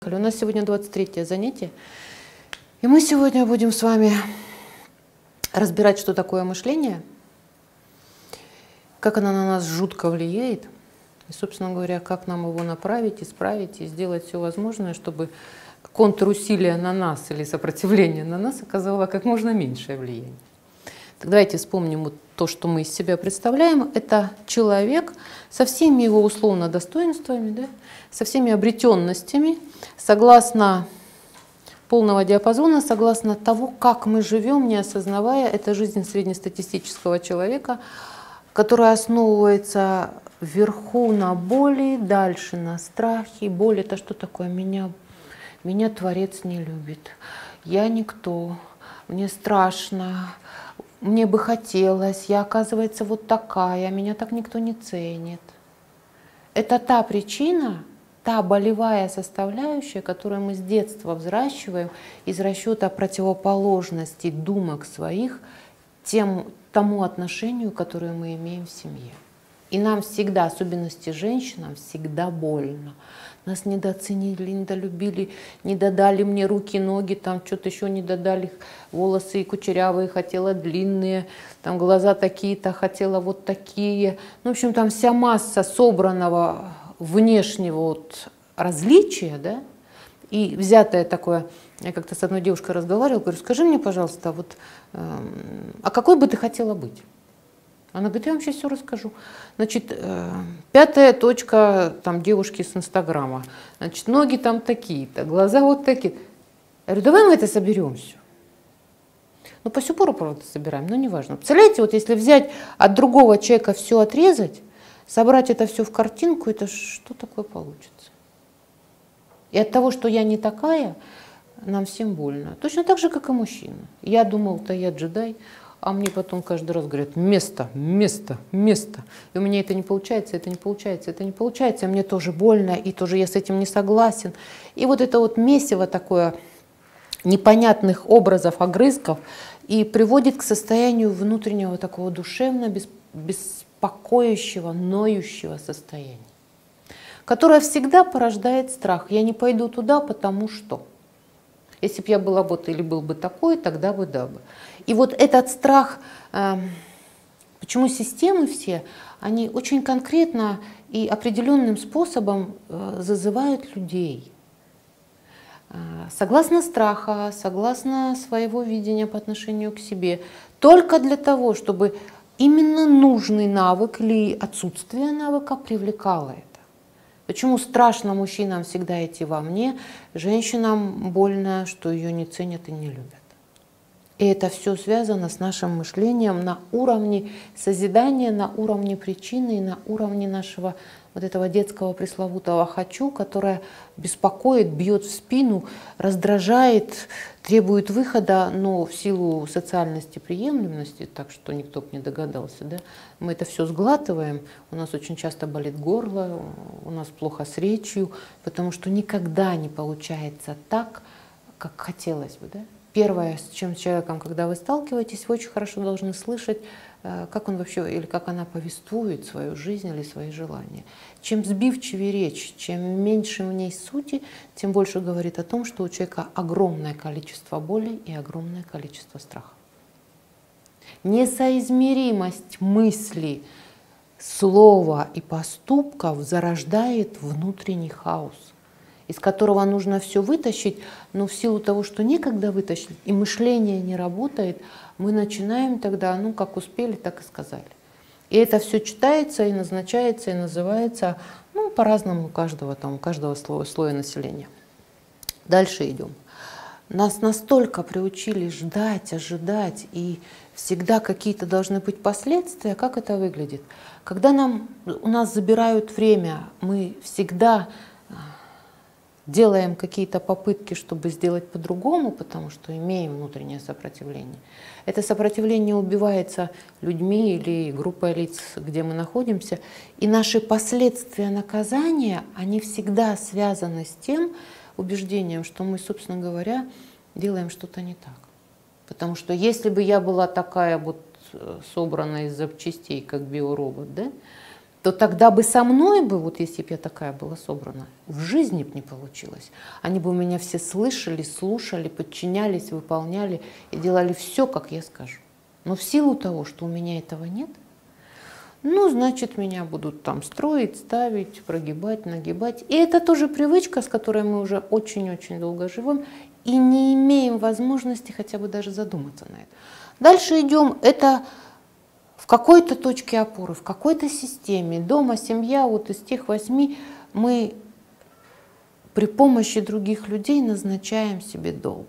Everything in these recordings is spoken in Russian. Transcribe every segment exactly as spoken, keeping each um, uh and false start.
У нас сегодня двадцать третье занятие, и мы сегодня будем с вами разбирать, что такое мышление, как оно на нас жутко влияет, и, собственно говоря, как нам его направить, исправить и сделать все возможное, чтобы контрусилие на нас или сопротивление на нас оказало как можно меньшее влияние. Так давайте вспомним вот то, что мы из себя представляем. Это человек со всеми его условно достоинствами, да, со всеми обретенностями, согласно полного диапазона, согласно того, как мы живем, не осознавая, это жизнь среднестатистического человека, которая основывается вверху на боли, дальше на страхе. Боль — это что такое? Меня, меня Творец не любит, я никто, мне страшно, мне бы хотелось, я, оказывается, вот такая, меня так никто не ценит. Это та причина, та болевая составляющая, которую мы с детства взращиваем из расчета противоположностей думок своих тем, тому отношению, которое мы имеем в семье. И нам всегда, особенности женщинам, всегда больно. Нас недооценили, недолюбили, не додали мне руки, ноги, там что-то еще не додали, волосы кучерявые, хотела длинные, там глаза такие-то, хотела вот такие. Ну, в общем, там вся масса собранного внешнего вот различия, да, и взятое такое. Я как-то с одной девушкой разговаривала, говорю: скажи мне, пожалуйста, вот, э, а какой бы ты хотела быть? Она говорит: я вам сейчас все расскажу. Значит, э, пятая точка там девушки с Инстаграма. Значит, ноги там такие-то, глаза вот такие. Я говорю: давай мы это соберем все. Ну, по сю пору, правда, собираем, но неважно. Представляете, вот если взять от другого человека все отрезать, собрать это все в картинку, это что такое получится? И от того, что я не такая, нам всем больно. Точно так же, как и мужчина. Я думал-то я джедай, а мне потом каждый раз говорят: место, место, место. И у меня это не получается, это не получается, это не получается. И мне тоже больно, и тоже я с этим не согласен. И вот это вот месиво такое непонятных образов, огрызков, и приводит к состоянию внутреннего такого душевно беспокоящего, ноющего состояния, которое всегда порождает страх. Я не пойду туда, потому что. Если бы я была бы или был бы такой, тогда бы да бы. И вот этот страх, э, почему системы все, они очень конкретно и определенным способом э, зазывают людей. Э, согласно страха, согласно своего видения по отношению к себе, только для того, чтобы именно нужный навык или отсутствие навыка привлекало это. Почему страшно мужчинам всегда идти во мне, женщинам больно, что ее не ценят и не любят. И это все связано с нашим мышлением на уровне созидания, на уровне причины и на уровне нашего вот этого детского пресловутого «хочу», которое беспокоит, бьет в спину, раздражает, требует выхода, но в силу социальности, приемлемости, так что никто бы не догадался, да, мы это все сглатываем, у нас очень часто болит горло, у нас плохо с речью, потому что никогда не получается так, как хотелось бы, да. Первое, с чем с человеком, когда вы сталкиваетесь, вы очень хорошо должны слышать, как он вообще или как она повествует свою жизнь или свои желания. Чем сбивчивее речь, чем меньше в ней сути, тем больше говорит о том, что у человека огромное количество боли и огромное количество страха. Несоизмеримость мысли, слова и поступков зарождает внутренний хаос, из которого нужно все вытащить, но в силу того, что некогда вытащить, и мышление не работает, мы начинаем тогда, ну, как успели, так и сказали. И это все читается и назначается, и называется, ну, по-разному у каждого, там, у каждого слоя, слоя населения. Дальше идем. Нас настолько приучили ждать, ожидать, и всегда какие-то должны быть последствия. Как это выглядит? Когда нам, у нас забирают время, мы всегда делаем какие-то попытки, чтобы сделать по-другому, потому что имеем внутреннее сопротивление. Это сопротивление убивается людьми или группой лиц, где мы находимся. И наши последствия наказания, они всегда связаны с тем убеждением, что мы, собственно говоря, делаем что-то не так. Потому что если бы я была такая вот собранная из запчастей, как биоробот, да, то тогда бы со мной бы, вот если бы я такая была собрана, в жизни бы не получилось. Они бы у меня все слышали, слушали, подчинялись, выполняли и делали все, как я скажу. Но в силу того, что у меня этого нет, ну, значит, меня будут там строить, ставить, прогибать, нагибать. И это тоже привычка, с которой мы уже очень-очень долго живем и не имеем возможности хотя бы даже задуматься на это. Дальше идем, это в какой-то точке опоры, в какой-то системе, дома, семья, вот из тех восьми мы при помощи других людей назначаем себе долг.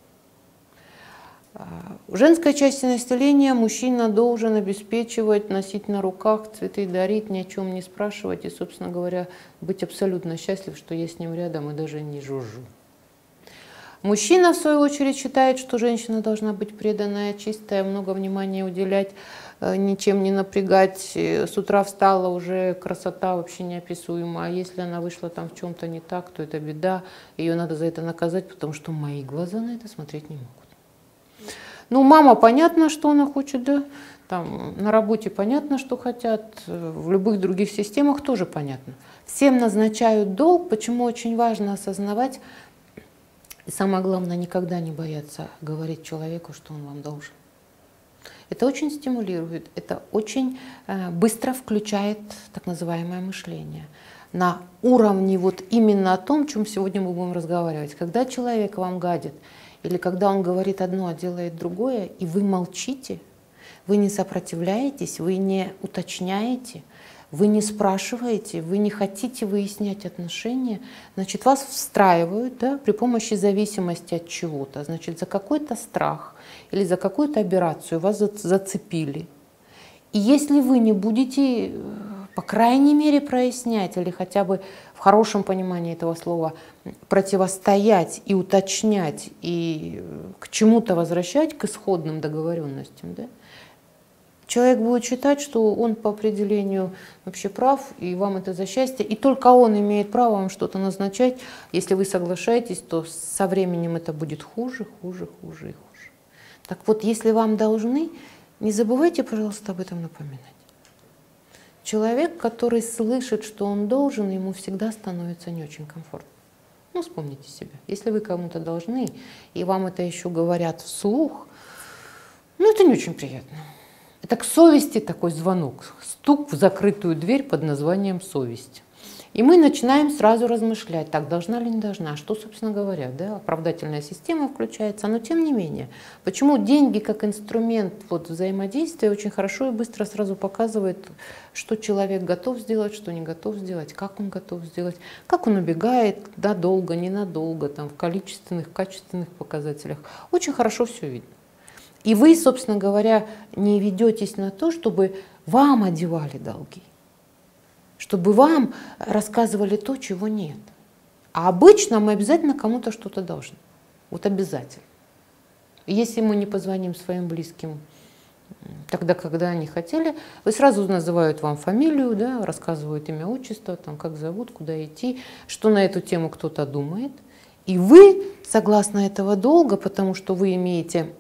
Женская часть населения мужчина должен обеспечивать, носить на руках, цветы дарить, ни о чем не спрашивать и, собственно говоря, быть абсолютно счастлив, что я с ним рядом и даже не жужжу. Мужчина, в свою очередь, считает, что женщина должна быть преданная, чистая, много внимания уделять, ничем не напрягать. С утра встала, уже красота вообще неописуема. А если она вышла там в чем-то не так, то это беда. Ее надо за это наказать, потому что мои глаза на это смотреть не могут. Ну, мама, понятно, что она хочет, да, там, на работе понятно, что хотят, в любых других системах тоже понятно. Всем назначают долг, почему очень важно осознавать, и самое главное, никогда не бояться говорить человеку, что он вам должен. Это очень стимулирует, это очень э, быстро включает так называемое мышление на уровне вот именно о том, о чем сегодня мы будем разговаривать. Когда человек вам гадит, или когда он говорит одно, а делает другое, и вы молчите, вы не сопротивляетесь, вы не уточняете, вы не спрашиваете, вы не хотите выяснять отношения, значит, вас встраивают, да, при помощи зависимости от чего-то. Значит, за какой-то страх или за какую-то операцию вас зацепили. И если вы не будете, по крайней мере, прояснять или хотя бы в хорошем понимании этого слова противостоять и уточнять, и к чему-то возвращать, к исходным договоренностям, да, человек будет считать, что он по определению вообще прав, и вам это за счастье, и только он имеет право вам что-то назначать. Если вы соглашаетесь, то со временем это будет хуже, хуже, хуже и хуже. Так вот, если вам должны, не забывайте, пожалуйста, об этом напоминать. Человек, который слышит, что он должен, ему всегда становится не очень комфортно. Ну, вспомните себя. Если вы кому-то должны, и вам это еще говорят вслух, ну, это не очень приятно. Это к совести такой звонок, стук в закрытую дверь под названием совесть. И мы начинаем сразу размышлять, так, должна ли не должна, что, собственно говоря, да, оправдательная система включается, но тем не менее, почему деньги как инструмент вот, взаимодействия очень хорошо и быстро сразу показывает, что человек готов сделать, что не готов сделать, как он готов сделать, как он убегает, да, долго, ненадолго, там, в количественных, качественных показателях. Очень хорошо все видно. И вы, собственно говоря, не ведетесь на то, чтобы вам одевали долги, чтобы вам рассказывали то, чего нет. А обычно мы обязательно кому-то что-то должны. Вот обязательно. Если мы не позвоним своим близким тогда, когда они хотели, вы сразу называют вам фамилию, да, рассказывают имя, отчество, там, как зовут, куда идти, что на эту тему кто-то думает. И вы, согласно этого долга, потому что вы имеете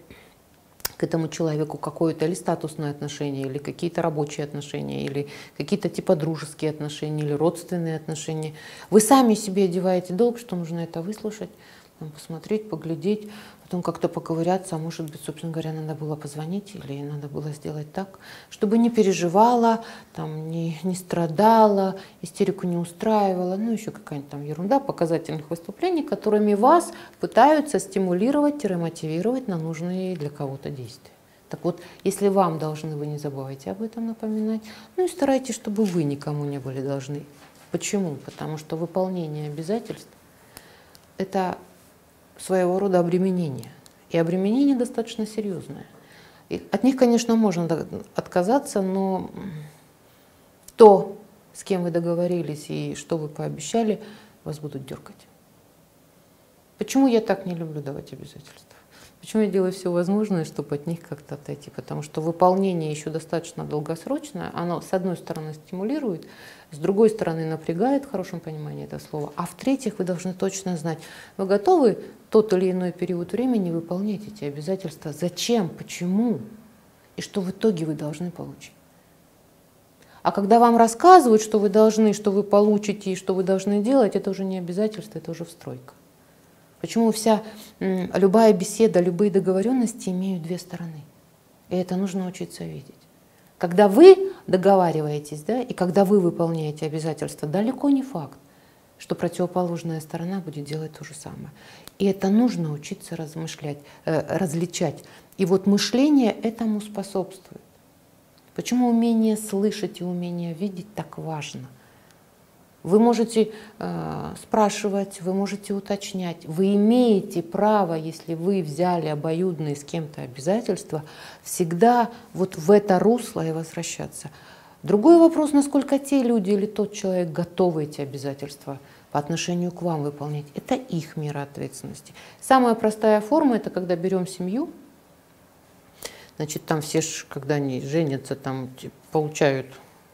к этому человеку какое-то или статусное отношение, или какие-то рабочие отношения, или какие-то типа дружеские отношения, или родственные отношения. Вы сами себе одеваете долг, что нужно это выслушать, посмотреть, поглядеть, потом как-то поковыряться, а может быть, собственно говоря, надо было позвонить или надо было сделать так, чтобы не переживала, там, не, не страдала, истерику не устраивала, ну еще какая-нибудь там ерунда показательных выступлений, которыми вас пытаются стимулировать-мотивировать на нужные для кого-то действия. Так вот, если вам должны, вы не забывайте об этом напоминать, ну и старайтесь, чтобы вы никому не были должны. Почему? Потому что выполнение обязательств – это своего рода обременение. И обременение достаточно серьезное. И от них, конечно, можно отказаться, но то, с кем вы договорились и что вы пообещали, вас будут дергать. Почему я так не люблю давать обязательства? Почему я делаю все возможное, чтобы от них как-то отойти? Потому что выполнение еще достаточно долгосрочное, оно, с одной стороны, стимулирует, с другой стороны, напрягает в хорошем понимании этого слова, а в-третьих, вы должны точно знать, вы готовы тот или иной период времени выполнять эти обязательства, зачем, почему, и что в итоге вы должны получить. А когда вам рассказывают, что вы должны, что вы получите и что вы должны делать, это уже не обязательство, это уже встройка. Почему вся, любая беседа, любые договоренности имеют две стороны. И это нужно учиться видеть. Когда вы договариваетесь, да, и когда вы выполняете обязательства, далеко не факт, что противоположная сторона будет делать то же самое. И это нужно учиться размышлять, э, различать. И вот мышление этому способствует. Почему умение слышать и умение видеть так важно? Вы можете э, спрашивать, вы можете уточнять. Вы имеете право, если вы взяли обоюдные с кем-то обязательства, всегда вот в это русло и возвращаться. Другой вопрос, насколько те люди или тот человек готовы эти обязательства по отношению к вам выполнять. Это их мера ответственности. Самая простая форма – это когда берем семью. Значит, там все, когда они женятся, там получают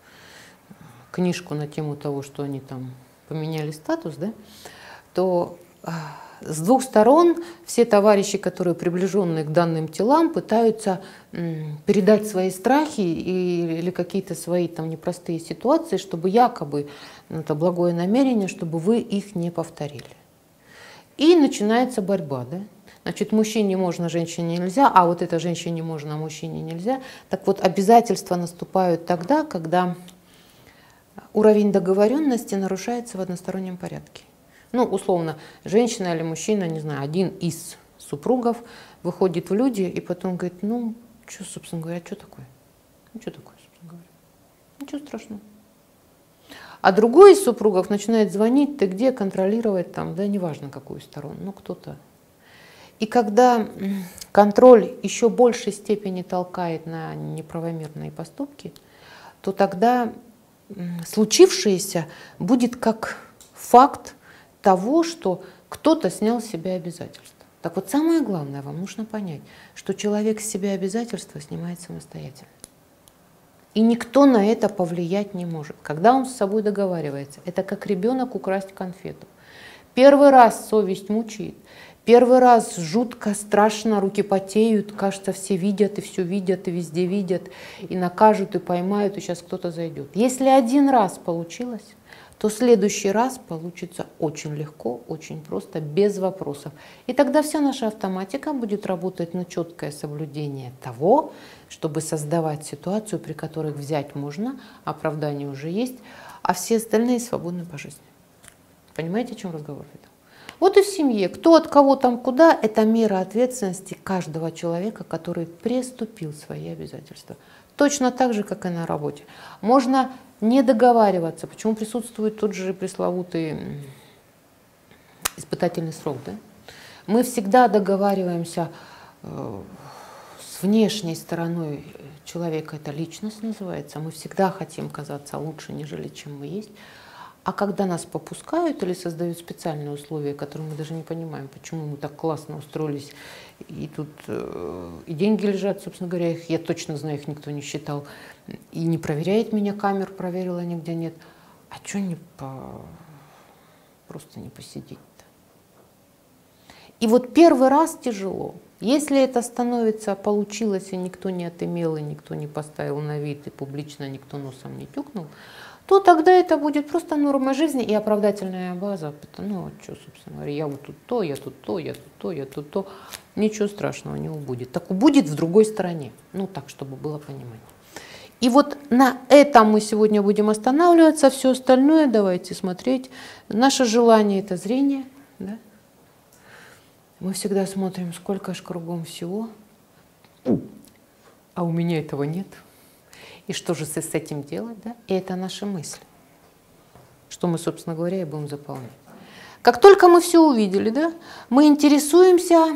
книжку на тему того, что они там поменяли статус, да, то с двух сторон все товарищи, которые приближенные к данным телам, пытаются передать свои страхи или какие-то свои там непростые ситуации, чтобы якобы, ну, это благое намерение, чтобы вы их не повторили. И начинается борьба, да. Значит, мужчине можно, женщине нельзя, а вот это женщине можно, а мужчине нельзя. Так вот, обязательства наступают тогда, когда уровень договоренности нарушается в одностороннем порядке. Ну, условно, женщина или мужчина, не знаю, один из супругов выходит в люди и потом говорит, ну, что, собственно говоря, что такое? Ну, что такое, собственно говоря? Ничего страшного. А другой из супругов начинает звонить, ты где, контролировать там, да, неважно какую сторону, ну, кто-то. И когда контроль еще большей степени толкает на неправомерные поступки, то тогда случившееся будет как факт того, что кто-то снял с себя обязательства. Так вот, самое главное, вам нужно понять, что человек с себя обязательства снимает самостоятельно. И никто на это повлиять не может. Когда он с собой договаривается, это как ребенок украсть конфету. Первый раз совесть мучает. Первый раз жутко, страшно, руки потеют, кажется, все видят, и все видят, и везде видят, и накажут, и поймают, и сейчас кто-то зайдет. Если один раз получилось, то следующий раз получится очень легко, очень просто, без вопросов. И тогда вся наша автоматика будет работать на четкое соблюдение того, чтобы создавать ситуацию, при которой взять можно, оправдание уже есть, а все остальные свободны по жизни. Понимаете, о чем разговор идет? Вот и в семье. Кто от кого там куда, это мера ответственности каждого человека, который приступил свои обязательства. Точно так же, как и на работе. Можно не договариваться. Почему присутствует тот же пресловутый испытательный срок? Да? Мы всегда договариваемся э, с внешней стороной человека. Это личность называется. Мы всегда хотим казаться лучше, нежели чем мы есть. А когда нас попускают или создают специальные условия, которые мы даже не понимаем, почему мы так классно устроились, и тут э, и деньги лежат, собственно говоря, их, я точно знаю, их никто не считал, и не проверяет меня, камер проверила, нигде нет. А что не по... просто не посидеть-то? И вот первый раз тяжело. Если это становится, получилось, и никто не отымел, и никто не поставил на вид, и публично никто носом не тюкнул, то тогда это будет просто норма жизни и оправдательная база. Ну, что, собственно говоря, я вот тут то, я тут то, я тут то, я тут то. Ничего страшного не убудет. Так убудет в другой стороне. Ну, так, чтобы было понимание. И вот на этом мы сегодня будем останавливаться. Все остальное давайте смотреть. Наше желание – это зрение. Да? Мы всегда смотрим, сколько ж кругом всего. А у меня этого нет. И что же с этим делать? Да? И это наши мысли. Что мы, собственно говоря, и будем заполнять. Как только мы все увидели, да, мы интересуемся,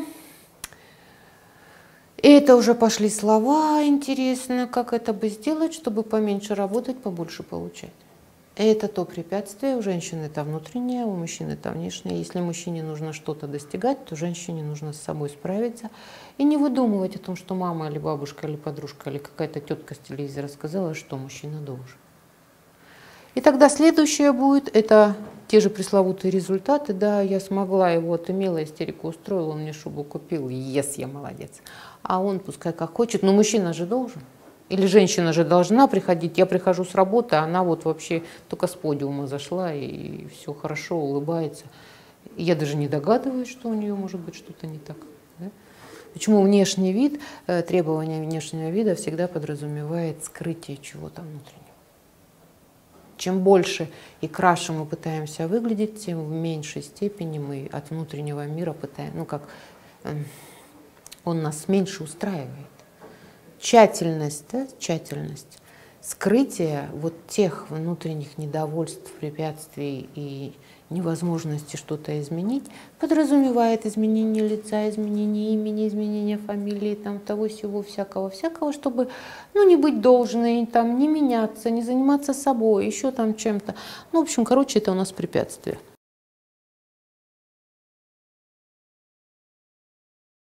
и это уже пошли слова, интересно, как это бы сделать, чтобы поменьше работать, побольше получать. И это то препятствие, у женщины это внутреннее, у мужчины это внешнее. Если мужчине нужно что-то достигать, то женщине нужно с собой справиться. И не выдумывать о том, что мама или бабушка, или подружка, или какая-то тетка с телевизора сказала, что мужчина должен. И тогда следующее будет, это те же пресловутые результаты. Да, я смогла, его отымела, истерику устроила, он мне шубу купил, ес, я молодец. А он пускай как хочет, но мужчина же должен. Или женщина же должна приходить, я прихожу с работы, а она вот вообще только с подиума зашла, и все хорошо, улыбается. И я даже не догадываюсь, что у нее может быть что-то не так. Да? Почему внешний вид, требование внешнего вида всегда подразумевает скрытие чего-то внутреннего. Чем больше и краше мы пытаемся выглядеть, тем в меньшей степени мы от внутреннего мира пытаемся, ну как, он нас меньше устраивает. Тщательность, да, тщательность, скрытие вот тех внутренних недовольств, препятствий и невозможности что-то изменить подразумевает изменение лица, изменение имени, изменение фамилии, там, того всего, всякого, всякого, чтобы, ну, не быть должной, там, не меняться, не заниматься собой, еще там чем-то. Ну, в общем, короче, это у нас препятствие.